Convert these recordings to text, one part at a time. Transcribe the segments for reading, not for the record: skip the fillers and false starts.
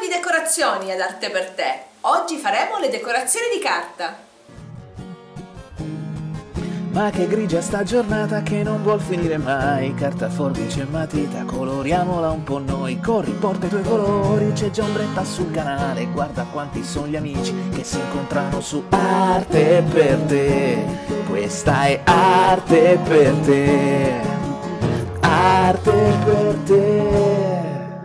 di decorazioni ad Arte per Te. Oggi faremo le decorazioni di carta. Ma che grigia sta giornata che non vuol finire mai. Carta, forbice e matita, coloriamola un po' noi. Corri, porta i tuoi colori, c'è già ombretta sul canale. Guarda quanti sono gli amici che si incontrano su Arte per Te. Questa è Arte per Te. Arte per Te.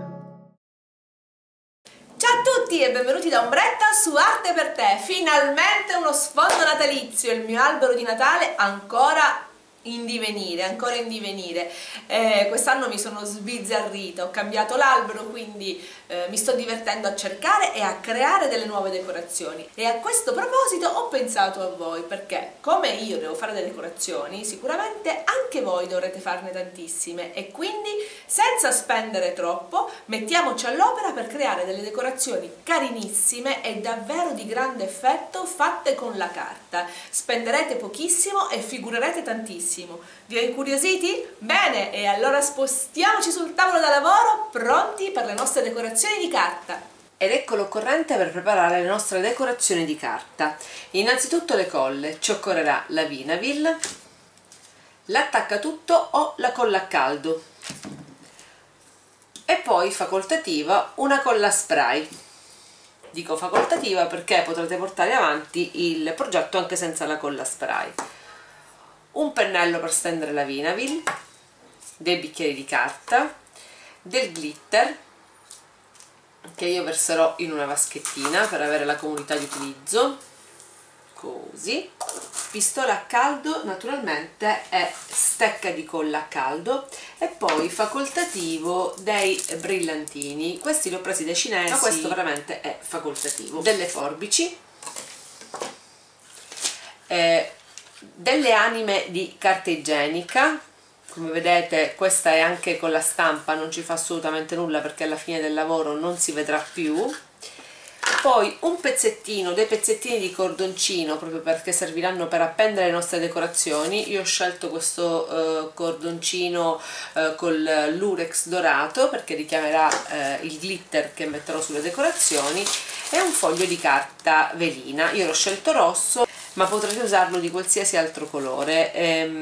Ciao a tutti e benvenuti da Ombretta su Arte per Te. Finalmente uno sfondo natalizio, il mio albero di Natale ancora in divenire, quest'anno mi sono sbizzarrita, ho cambiato l'albero, quindi mi sto divertendo a cercare e a creare delle nuove decorazioni. E a questo proposito ho pensato a voi, perché come io devo fare delle decorazioni, sicuramente anche voi dovrete farne tantissime, e quindi senza spendere troppo mettiamoci all'opera per creare delle decorazioni carinissime e davvero di grande effetto, fatte con la carta. Spenderete pochissimo e figurerete tantissimo. Vi ho incuriositi? Bene, e allora spostiamoci sul tavolo da lavoro, pronti per le nostre decorazioni di carta. Ed ecco l'occorrente per preparare le nostre decorazioni di carta. Innanzitutto le colle. Ci occorrerà la Vinavil, l'attaccatutto o la colla a caldo e poi facoltativa una colla spray. Dico facoltativa perché potrete portare avanti il progetto anche senza la colla spray. Un pennello per stendere la Vinavil, dei bicchieri di carta, del glitter che io verserò in una vaschettina per avere la comodità di utilizzo, così, pistola a caldo naturalmente e stecca di colla a caldo, e poi facoltativo dei brillantini. Questi li ho presi dai cinesi, ma questo veramente è facoltativo. Delle forbici, delle anime di carta igienica. Come vedete questa è anche con la stampa, non ci fa assolutamente nulla perché alla fine del lavoro non si vedrà più. Poi un pezzettino, dei pezzettini di cordoncino, proprio perché serviranno per appendere le nostre decorazioni. Io ho scelto questo cordoncino con l'urex dorato perché richiamerà il glitter che metterò sulle decorazioni, e un foglio di carta velina. Io l'ho scelto rosso, ma potrete usarlo di qualsiasi altro colore.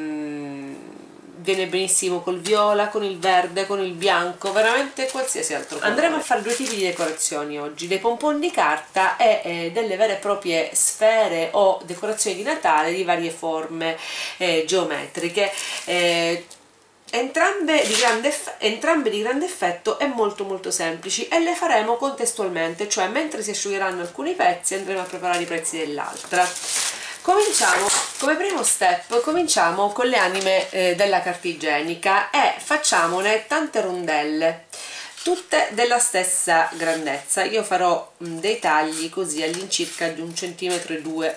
Viene benissimo col viola, con il verde, con il bianco, veramente qualsiasi altro colore. Andremo a fare due tipi di decorazioni oggi: dei pompon di carta e delle vere e proprie sfere o decorazioni di Natale di varie forme geometriche. Entrambe di grande effetto e molto semplici, e le faremo contestualmente, cioè mentre si asciugheranno alcuni pezzi andremo a preparare i pezzi dell'altra. Cominciamo, come primo step, cominciamo con le anime della carta igienica e facciamone tante rondelle, tutte della stessa grandezza. Io farò dei tagli così all'incirca di 1,2 cm,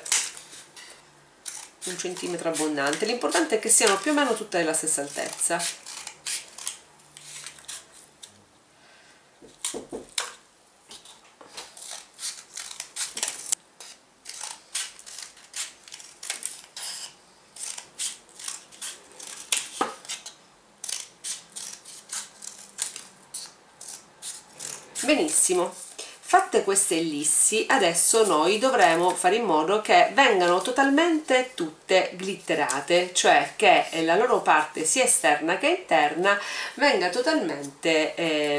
1 centimetro abbondante. L'importante è che siano più o meno tutte della stessa altezza. Benissimo, fatte queste ellissi, adesso noi dovremo fare in modo che vengano totalmente tutte glitterate, cioè che la loro parte sia esterna che interna venga totalmente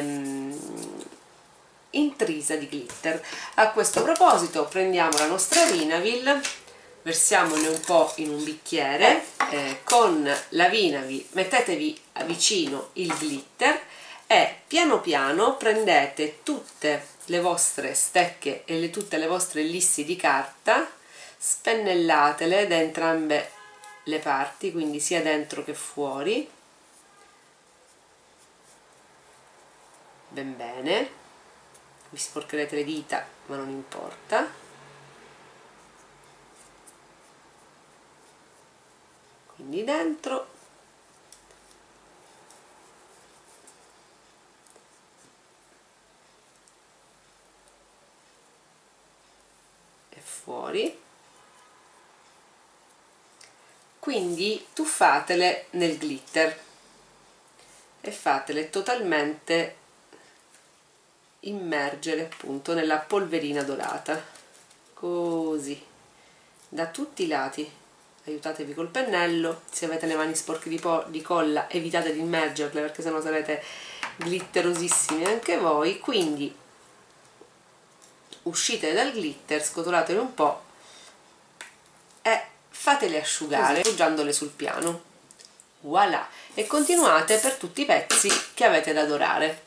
intrisa di glitter. A questo proposito prendiamo la nostra Vinavil, versiamone un po' in un bicchiere, con la Vinavil mettetevi vicino il glitter e piano piano prendete tutte le vostre stecche e tutte le vostre ellissi di carta, spennellatele da entrambe le parti, quindi sia dentro che fuori, ben bene. Vi sporcherete le dita ma non importa. Quindi dentro e fuori. Quindi tuffatele nel glitter e fatele totalmente immergere appunto nella polverina dorata, così, da tutti i lati. Aiutatevi col pennello, se avete le mani sporche di colla evitate di immergerle perché sennò sarete glitterosissimi anche voi. Quindi uscite dal glitter, scotolatele un po' e fatele asciugare appoggiandole sul piano. Voilà! E continuate per tutti i pezzi che avete da dorare.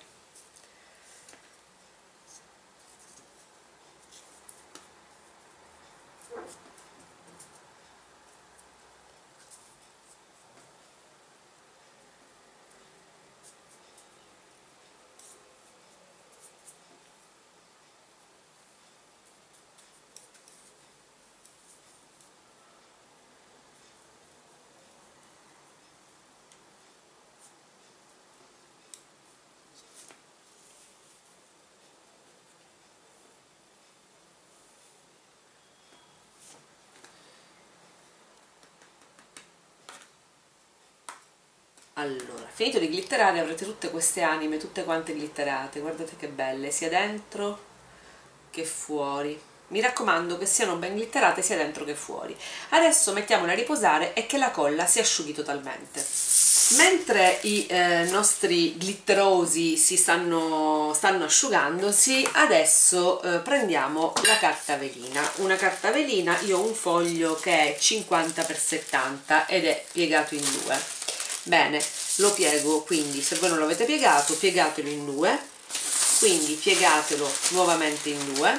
Allora, finito di glitterare avrete tutte queste anime, tutte quante glitterate, guardate che belle, sia dentro che fuori. Mi raccomando che siano ben glitterate sia dentro che fuori. Adesso mettiamola a riposare e che la colla si asciughi totalmente. Mentre i nostri glitterosi si stanno asciugandosi, adesso prendiamo la carta velina. Una carta velina, io ho un foglio che è 50x70 ed è piegato in due. Bene, lo piego, quindi se voi non lo avete piegato, piegatelo in due, quindi piegatelo nuovamente in due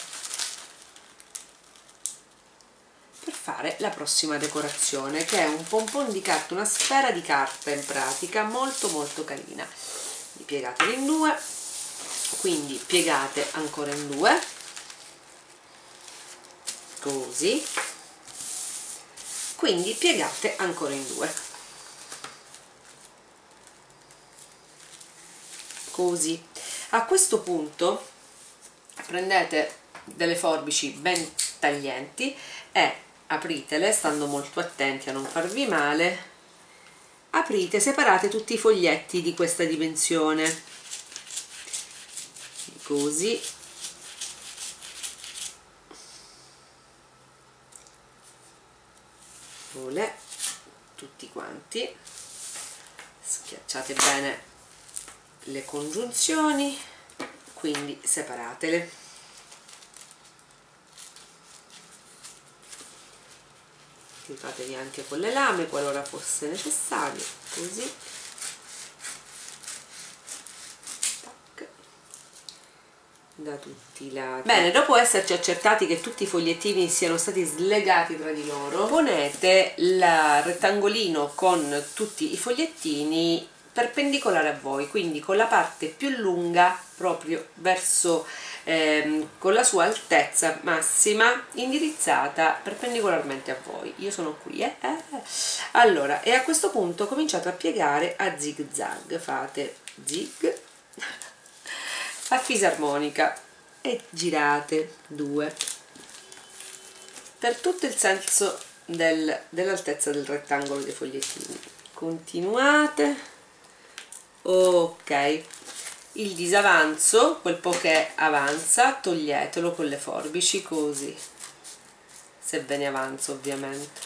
per fare la prossima decorazione, che è un pompon di carta, una sfera di carta in pratica, molto molto carina. Piegatelo in due, quindi piegate ancora in due, così, quindi piegate ancora in due. Così. A questo punto prendete delle forbici ben taglienti e apritele, stando molto attenti a non farvi male. Aprite, separate tutti i foglietti di questa dimensione, così, olè, tutti quanti, schiacciate bene le congiunzioni, quindi separatele. Aiutatevi anche con le lame qualora fosse necessario, così. Tac. Da tutti i lati. Bene, dopo esserci accertati che tutti i fogliettini siano stati slegati tra di loro, ponete il rettangolino con tutti i fogliettini perpendicolare a voi, quindi con la parte più lunga proprio verso con la sua altezza massima indirizzata perpendicolarmente a voi. Io sono qui, Allora, e a questo punto cominciate a piegare a zig zag, fate zig a fisarmonica e girate 2 per tutto il senso dell'altezza del rettangolo dei fogliettini. Continuate. Ok, il disavanzo, quel po' che avanza, toglietelo con le forbici, così, se ve ne avanza ovviamente.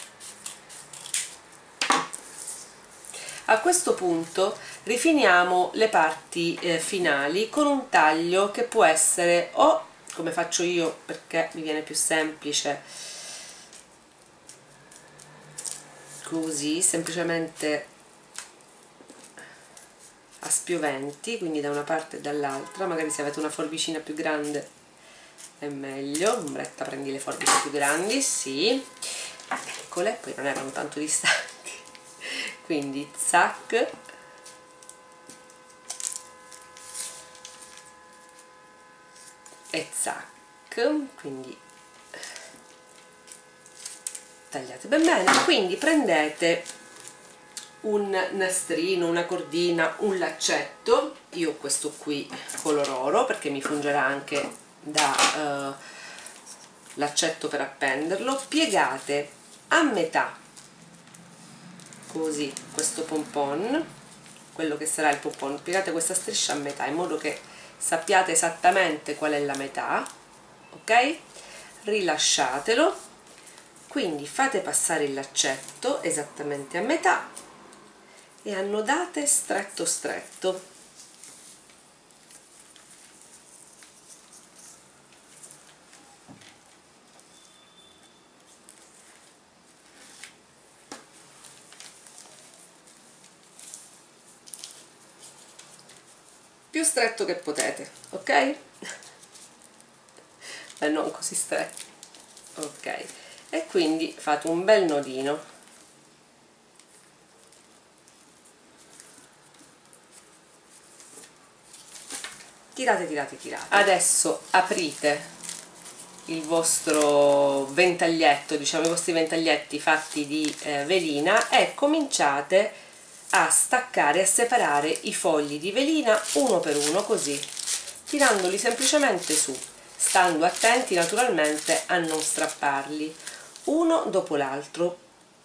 A questo punto rifiniamo le parti finali con un taglio che può essere o, come faccio io perché mi viene più semplice, così, semplicemente a spioventi, quindi da una parte e dall'altra. Magari se avete una forbicina più grande è meglio. Ombretta, prendi le forbici più grandi, sì, eccole, poi non erano tanto distanti, quindi zac, e zac, quindi tagliate ben bene. Quindi prendete un nastrino, una cordina, un laccetto. Io ho questo qui color oro perché mi fungerà anche da laccetto per appenderlo. Piegate a metà così questo pompon, quello che sarà il pompon, piegate questa striscia a metà in modo che sappiate esattamente qual è la metà, ok? Rilasciatelo, quindi fate passare il laccetto esattamente a metà e annodate stretto stretto. Più stretto che potete, ok? Beh, non così stretto, ok? E quindi fate un bel nodino. Tirate, tirate, tirate. Adesso aprite il vostro ventaglietto, diciamo i vostri ventaglietti fatti di velina, e cominciate a staccare, a separare i fogli di velina uno per uno, così, tirandoli semplicemente su, stando attenti naturalmente a non strapparli, uno dopo l'altro.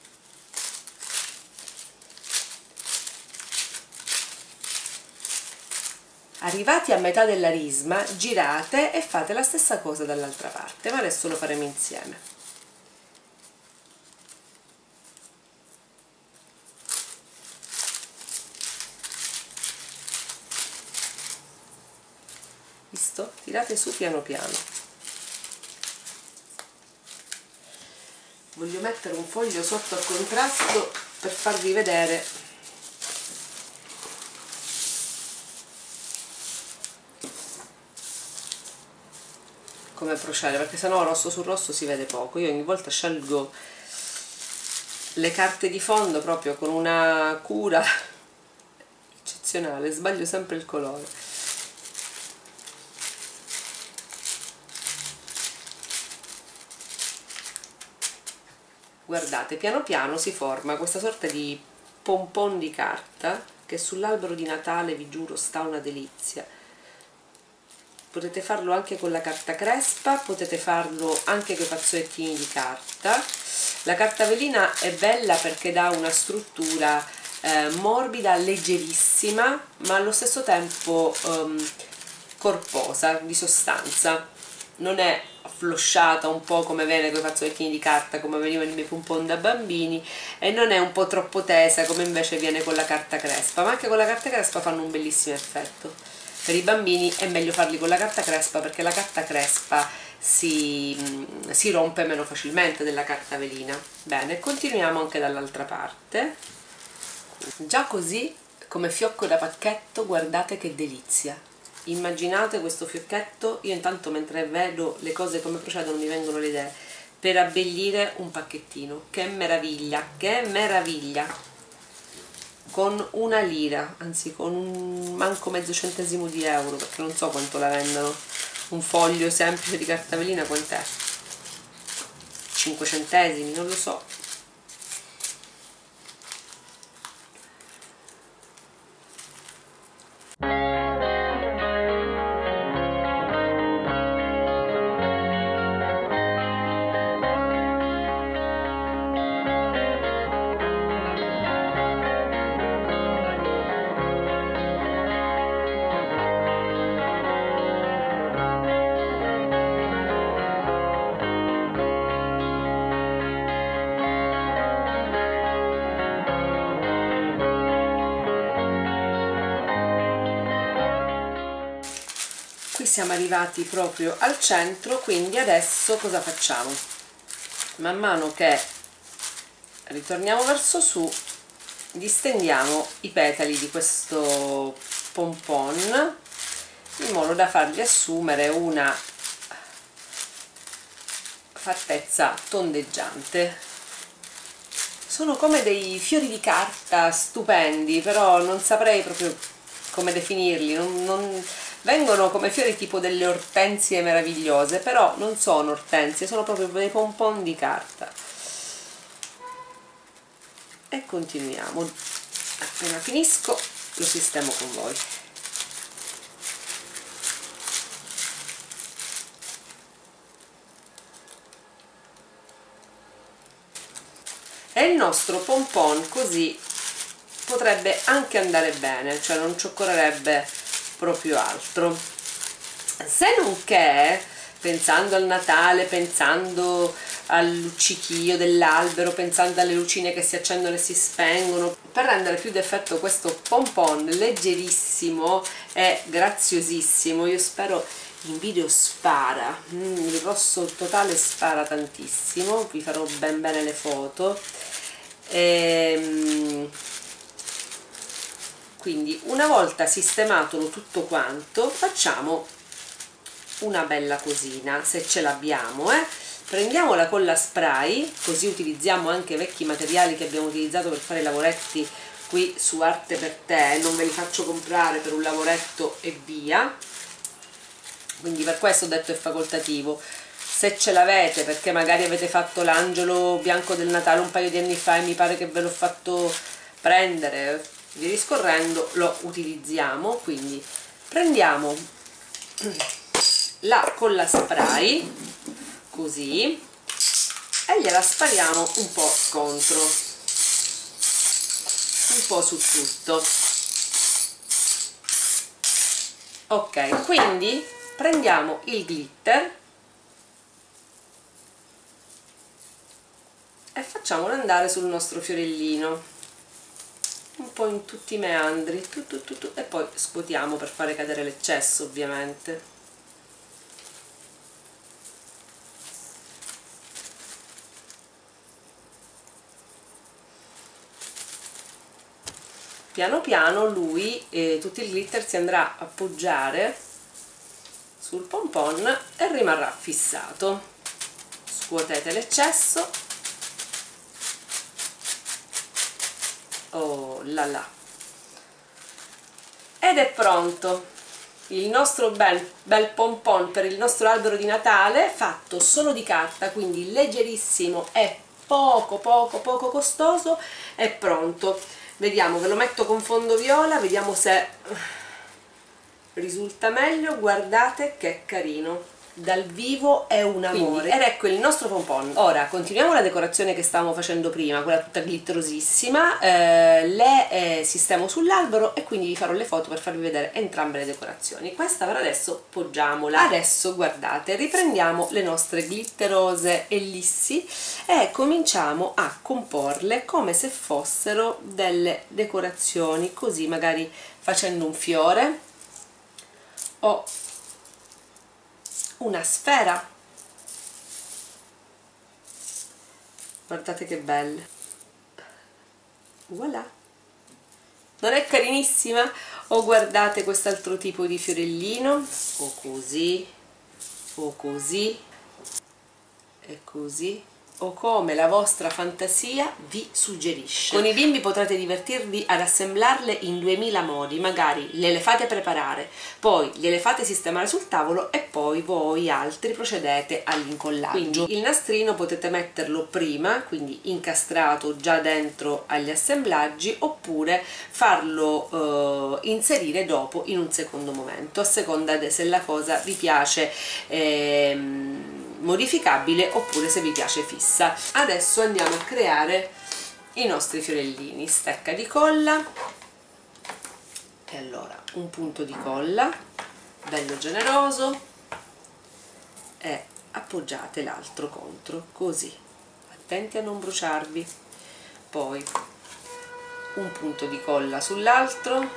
Arrivati a metà della risma, girate e fate la stessa cosa dall'altra parte, ma adesso lo faremo insieme. Visto? Tirate su piano piano. Voglio mettere un foglio sotto a contrasto per farvi vedere come procede, perché sennò rosso su rosso si vede poco. Io ogni volta scelgo le carte di fondo proprio con una cura eccezionale, sbaglio sempre il colore. Guardate, piano piano si forma questa sorta di pompon di carta che sull'albero di Natale, vi giuro, sta una delizia. Potete farlo anche con la carta crespa, potete farlo anche con i fazzolettini di carta. La carta velina è bella perché dà una struttura morbida, leggerissima, ma allo stesso tempo corposa, di sostanza. Non è afflosciata un po' come viene con i fazzolettini di carta, come venivano i miei pompon da bambini, e non è un po' troppo tesa come invece viene con la carta crespa, ma anche con la carta crespa fanno un bellissimo effetto. Per i bambini è meglio farli con la carta crespa perché la carta crespa si rompe meno facilmente della carta velina. Bene, continuiamo anche dall'altra parte. Già così, come fiocco da pacchetto, guardate che delizia. Immaginate questo fiocchetto, io intanto mentre vedo le cose come procedono mi vengono le idee, per abbellire un pacchettino. Che meraviglia, che meraviglia! Con una lira, anzi con un manco mezzo centesimo di euro, perché non so quanto la vendono, un foglio semplice di carta velina quant'è? 5 centesimi, non lo so. Qui siamo arrivati proprio al centro, quindi adesso cosa facciamo? Man mano che ritorniamo verso su, distendiamo i petali di questo pompon in modo da fargli assumere una fattezza tondeggiante. Sono come dei fiori di carta stupendi, però non saprei proprio come definirli, vengono come fiori tipo delle ortensie meravigliose, però non sono ortensie, sono proprio dei pompon di carta. E continuiamo. Appena finisco lo sistemo con voi. E il nostro pompon così potrebbe anche andare bene, cioè non ci occorrerebbe proprio altro. Se non che, pensando al Natale, pensando al luccichio dell'albero, pensando alle lucine che si accendono e si spengono, per rendere più d'effetto questo pompon leggerissimo e graziosissimo, io spero in video spara, il rosso totale spara tantissimo, vi farò ben bene le foto. Quindi una volta sistematolo tutto quanto, facciamo una bella cosina, se ce l'abbiamo, prendiamo la colla spray, così utilizziamo anche vecchi materiali che abbiamo utilizzato per fare i lavoretti qui su Arte per Te, non ve li faccio comprare per un lavoretto e via, quindi per questo ho detto è facoltativo. Se ce l'avete, perché magari avete fatto l'angelo bianco del Natale un paio di anni fa e mi pare che ve l'ho fatto prendere, via discorrendo, lo utilizziamo. Quindi prendiamo la colla spray così e gliela spariamo un po' contro, un po' su tutto. Ok, quindi prendiamo il glitter e facciamolo andare sul nostro fiorellino un po' in tutti i meandri, e poi scuotiamo per fare cadere l'eccesso, ovviamente. Piano piano lui, tutto il glitter si andrà a appoggiare sul pompon e rimarrà fissato. Scuotete l'eccesso. Oh là là, ed è pronto il nostro bel pompon per il nostro albero di Natale, fatto solo di carta, quindi leggerissimo e poco costoso. È pronto. Vediamo, ve lo metto con fondo viola, vediamo se risulta meglio. Guardate che carino, dal vivo è un amore. Ed ecco il nostro pompon. Ora continuiamo la decorazione che stavamo facendo prima, quella tutta glitterosissima, le sistemo sull'albero e quindi vi farò le foto per farvi vedere entrambe le decorazioni. Questa per adesso poggiamola. Adesso guardate, riprendiamo le nostre glitterose ellissi e cominciamo a comporle come se fossero delle decorazioni, così magari facendo un fiore o una sfera. Guardate che belle, voilà, non è carinissima? O guardate quest'altro tipo di fiorellino, o così, o così, e così, o come la vostra fantasia vi suggerisce. Con i bimbi potrete divertirvi ad assemblarle in 2000 modi, magari le fate preparare, poi gliele fate sistemare sul tavolo e poi voi altri procedete all'incollaggio. Quindi il nastrino potete metterlo prima, quindi incastrato già dentro agli assemblaggi, oppure farlo inserire dopo in un secondo momento, a seconda se la cosa vi piace modificabile oppure se vi piace fissa. Adesso andiamo a creare i nostri fiorellini. Stecca di colla, e allora un punto di colla bello generoso e appoggiate l'altro contro, così, attenti a non bruciarvi. Poi un punto di colla sull'altro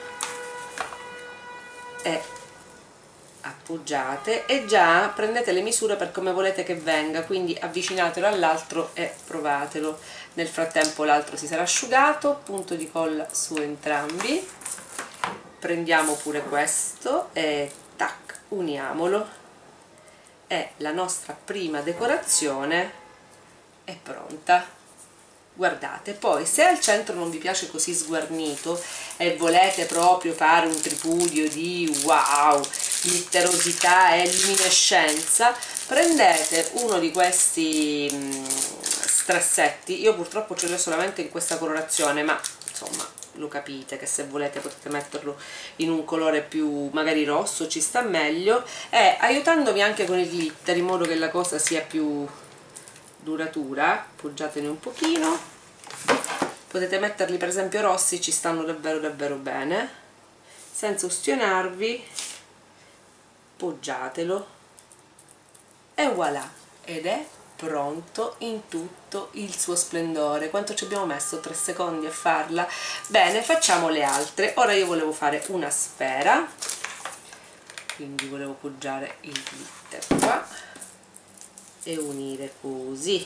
e appoggiate, e già prendete le misure per come volete che venga, quindi avvicinatelo all'altro e provatelo. Nel frattempo l'altro si sarà asciugato. Punto di colla su entrambi, prendiamo pure questo e tac, uniamolo e la nostra prima decorazione è pronta. Guardate, poi se al centro non vi piace così sguarnito e volete proprio fare un tripudio di wow, glitterosità e luminescenza, prendete uno di questi strassetti. Io purtroppo ce l'ho solamente in questa colorazione, ma insomma lo capite che se volete potete metterlo in un colore più magari rosso, ci sta meglio, e aiutandovi anche con il glitter in modo che la cosa sia più duratura, appoggiatene un pochino. Potete metterli per esempio rossi, ci stanno davvero bene, senza ustionarvi, poggiatelo e voilà, ed è pronto in tutto il suo splendore. Quanto ci abbiamo messo? 3 secondi a farla? Bene, facciamo le altre. Ora io volevo fare una sfera, quindi volevo poggiare il glitter qua e unire così,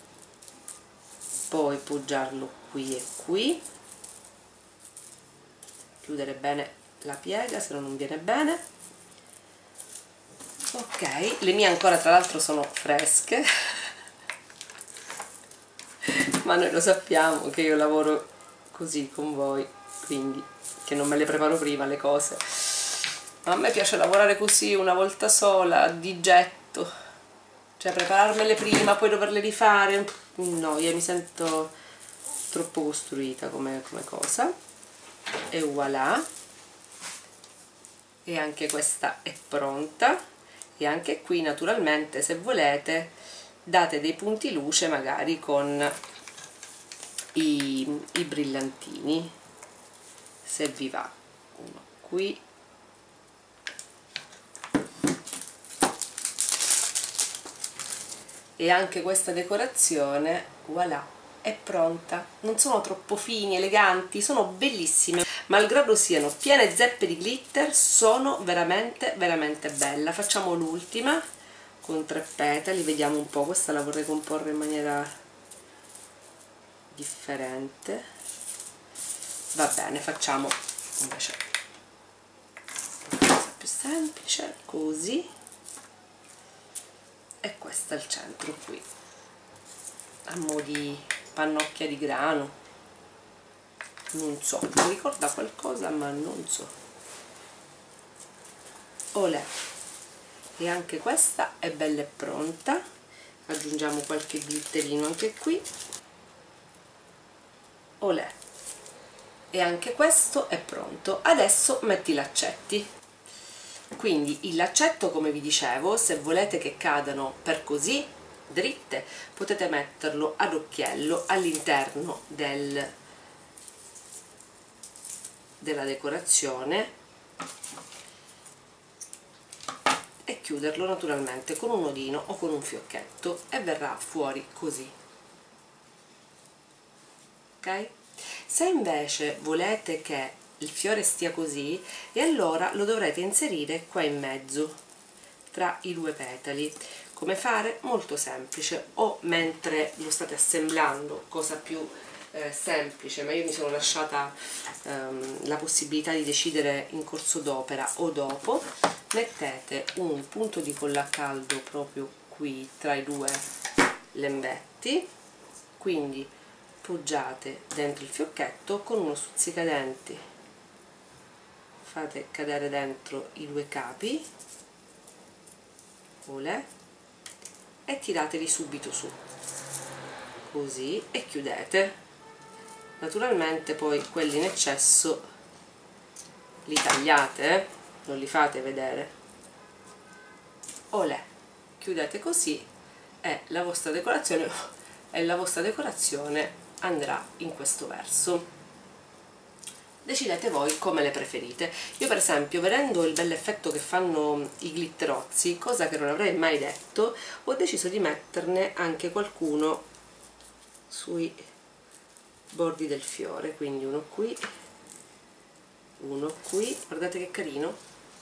poi poggiarlo qui e qui, chiudere bene la piega se no non viene bene. Ok, le mie ancora tra l'altro sono fresche ma noi lo sappiamo che io lavoro così con voi, quindi che non me le preparo prima le cose, ma a me piace lavorare così una volta sola, di getto, cioè prepararmele prima poi doverle rifare, no, io mi sento troppo costruita come cosa. E voilà, e anche questa è pronta. E anche qui naturalmente, se volete, date dei punti luce magari con i brillantini, se vi va. Uno qui, e anche questa decorazione, voilà, è pronta. Non sono troppo fini, eleganti, sono bellissime, malgrado siano piene zeppe di glitter, sono veramente veramente bella. Facciamo l'ultima con 3 petali, vediamo un po', questa la vorrei comporre in maniera differente. Va bene, facciamo invece una cosa più semplice, così, e questa al centro qui, a mo' di pannocchia di grano, non so, mi ricorda qualcosa ma non so. Olè, e anche questa è bella e pronta. Aggiungiamo qualche glitterino anche qui. Olè, e anche questo è pronto. Adesso metti i laccetti. Quindi il laccetto, come vi dicevo, se volete che cadano per così dritte, potete metterlo ad occhiello all'interno della decorazione e chiuderlo naturalmente con un nodino o con un fiocchetto e verrà fuori così. Ok? Se invece volete che il fiore stia così, e allora lo dovrete inserire qua in mezzo tra i 2 petali. Come fare? Molto semplice, o mentre lo state assemblando, cosa più semplice, ma io mi sono lasciata la possibilità di decidere in corso d'opera o dopo. Mettete un punto di colla a caldo proprio qui tra i 2 lembetti, quindi poggiate dentro il fiocchetto con uno stuzzicadenti, fate cadere dentro i 2 capi, olè, e tirateli subito su così e chiudete. Naturalmente poi quelli in eccesso li tagliate, non li fate vedere. Olè, chiudete così e la vostra decorazione andrà in questo verso. Decidete voi come le preferite. Io per esempio, vedendo il bell'effetto che fanno i glitterozzi, cosa che non avrei mai detto, ho deciso di metterne anche qualcuno sui bordi del fiore, quindi uno qui, guardate che carino,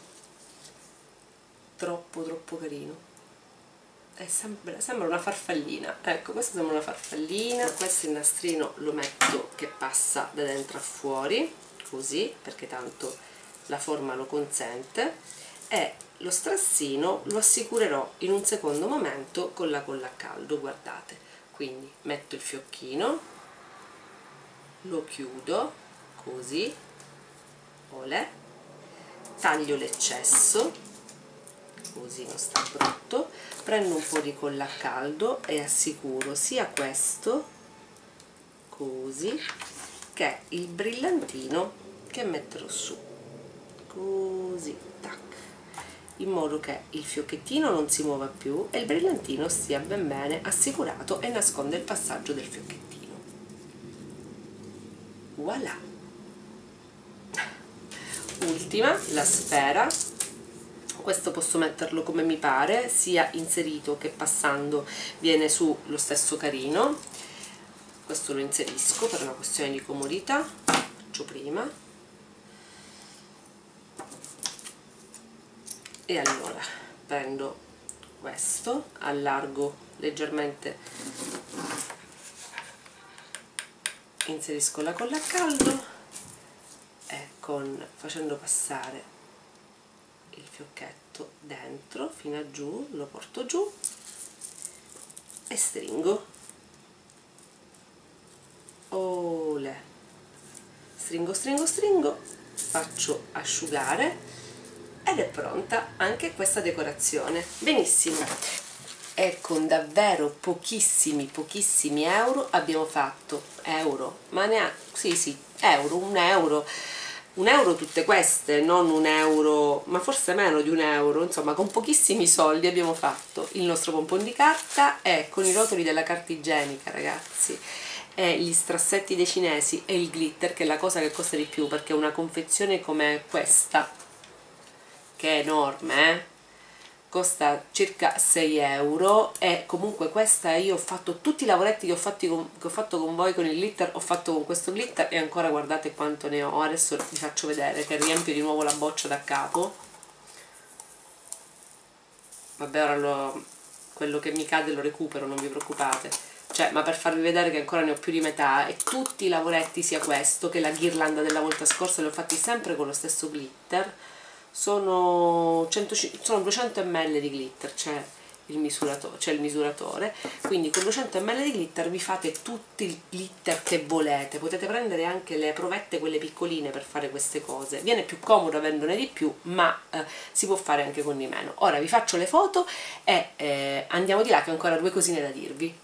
troppo carino, sembra una farfallina. Ecco, questa sembra una farfallina. Questo il nastrino lo metto che passa da dentro a fuori così, perché tanto la forma lo consente, e lo strassino lo assicurerò in un secondo momento con la colla a caldo. Guardate, quindi metto il fiocchino, lo chiudo così, olè, taglio l'eccesso così non sta brutto, prendo un po' di colla a caldo e assicuro sia questo così che il brillantino che metterò su così, tac, in modo che il fiocchettino non si muova più e il brillantino stia ben bene assicurato e nasconde il passaggio del fiocchettino. Voilà, ultima, la sfera. Questo posso metterlo come mi pare, sia inserito che passando viene su lo stesso carino. Questo lo inserisco per una questione di comodità, faccio prima. E allora prendo questo, allargo leggermente, inserisco la colla a caldo e facendo passare il fiocchetto dentro fino a giù, lo porto giù e stringo. Olè. Stringo, stringo, stringo, faccio asciugare ed è pronta anche questa decorazione. Benissimo. E con davvero pochissimi euro abbiamo fatto ma neanche, sì, un euro tutte queste, non un euro, ma forse meno di un euro, insomma con pochissimi soldi abbiamo fatto il nostro pompon di carta e con i rotoli della carta igienica, ragazzi, e gli strassetti dei cinesi e il glitter, che è la cosa che costa di più, perché una confezione come questa, che è enorme, costa circa 6 euro. E comunque questa, io ho fatto tutti i lavoretti che ho fatto con voi con il glitter, ho fatto con questo glitter e ancora guardate quanto ne ho. Adesso vi faccio vedere che riempio di nuovo la boccia da capo. Vabbè, ora quello che mi cade lo recupero, non vi preoccupate, cioè, ma per farvi vedere che ancora ne ho più di metà. E tutti i lavoretti, sia questo che la ghirlanda della volta scorsa, li ho fatti sempre con lo stesso glitter. Sono 200 ml di glitter, c'è il misuratore, quindi con 200 ml di glitter vi fate tutti il glitter che volete. Potete prendere anche le provette, quelle piccoline, per fare queste cose. Viene più comodo avendone di più, ma si può fare anche con di meno. Ora vi faccio le foto e andiamo di là, che ho ancora due cosine da dirvi.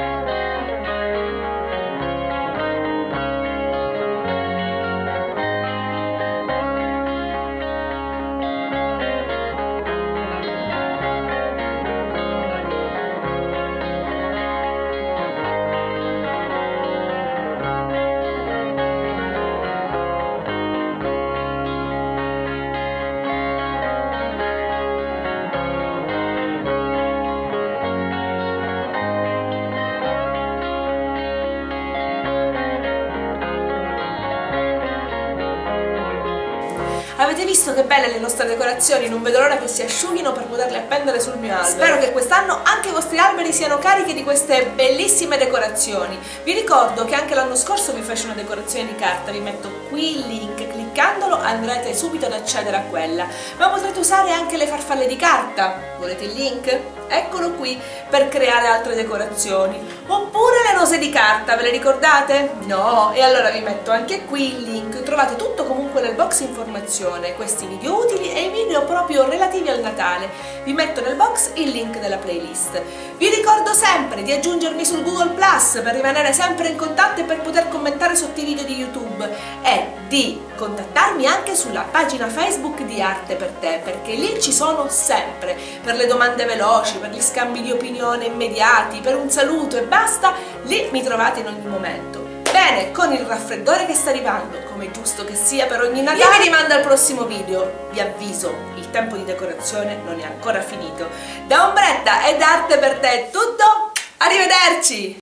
Avete visto che belle le nostre decorazioni? Non vedo l'ora che si asciughino per poterle appendere sul mio albero. Spero che quest'anno anche i vostri alberi siano carichi di queste bellissime decorazioni. Vi ricordo che anche l'anno scorso vi feci una decorazione di carta, vi metto qui il link, cliccandolo andrete subito ad accedere a quella. Ma potrete usare anche le farfalle di carta. Volete il link? Eccolo qui, per creare altre decorazioni. Oppure le rose di carta, ve le ricordate? No? E allora vi metto anche qui il link. Trovate tutto comunque nel box informazione, questi video utili e i video proprio relativi al Natale. Vi metto nel box il link della playlist. Vi ricordo sempre di aggiungermi sul Google Plus per rimanere sempre in contatto e per poter commentare sotto i video di YouTube, e di contattarmi anche sulla pagina Facebook di Arte per Te, perché lì ci sono sempre, per le domande veloci, per gli scambi di opinione immediati, per un saluto e basta. Lì mi trovate in ogni momento. Bene, con il raffreddore che sta arrivando, come è giusto che sia per ogni Natale, io vi rimando al prossimo video. Vi avviso, il tempo di decorazione non è ancora finito. Da Ombretta e da Arte per Te è tutto, arrivederci!